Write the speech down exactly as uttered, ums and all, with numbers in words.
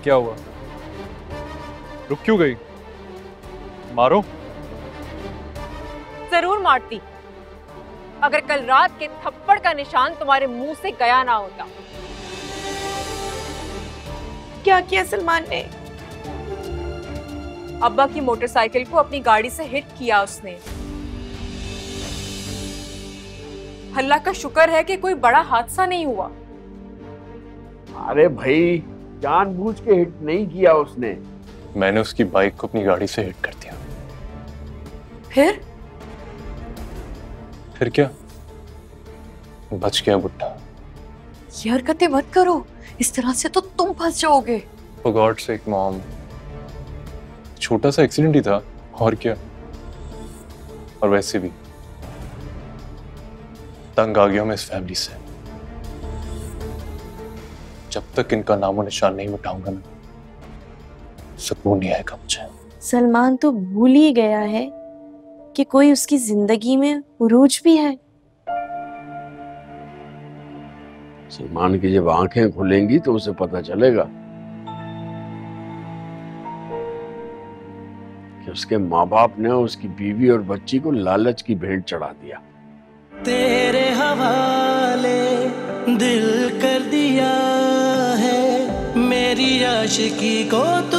क्या हुआ? रुक क्यों गई? मारो। जरूर मारती, अगर कल रात के थप्पड़ का निशान तुम्हारे मुंह से गया ना होता। क्या किया सलमान ने? अब्बा की मोटरसाइकिल को अपनी गाड़ी से हिट किया उसने। अल्लाह का शुक्र है कि कोई बड़ा हादसा नहीं हुआ। अरे भाई, जानबूझ के हिट नहीं किया उसने। मैंने उसकी बाइक को अपनी गाड़ी से हिट कर दिया। फिर फिर क्या? बच गया बुड्ढा। ये हरकतें मत करो, इस तरह से तो तुम फंस जाओगे। For God's sake, मॉम, छोटा सा एक्सीडेंट ही था, और क्या। और वैसे भी तंग आ गया मैं इस फैमिली से। जब तक इनका नामो निशान नहीं मिटाऊंगा ना, सुकून नहीं आएगा मुझे। सलमान तो भूल ही गया है कि कोई उसकी जिंदगी में उरूज भी है। सलमान की जब आंखें खुलेंगी तो उसे पता चलेगा कि उसके माँ बाप ने उसकी बीवी और बच्ची को लालच की भेंट चढ़ा दिया। तेरे हवाले दिल कर दिया है, मेरी आशिकी को तो